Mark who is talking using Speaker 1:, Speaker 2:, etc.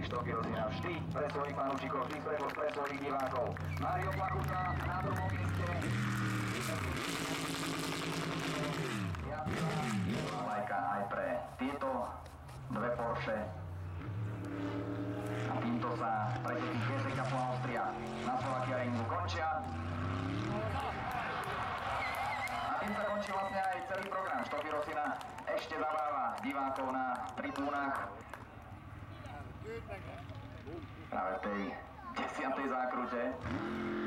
Speaker 1: Štefan Rosina vždy pre svojich fanúšikov, vždy pre svojich divákov. Mário Plachuta na druhom mieste. Lajka aj pre tieto dve Porsche. A týmto sa preteky GT Cup Austria na SlovakiaRingu končia. A tým sa končí vlastne aj celý program. Štefan Rosina ešte zabáva divákov na tribúnach. Práve v tej 10. zákrute.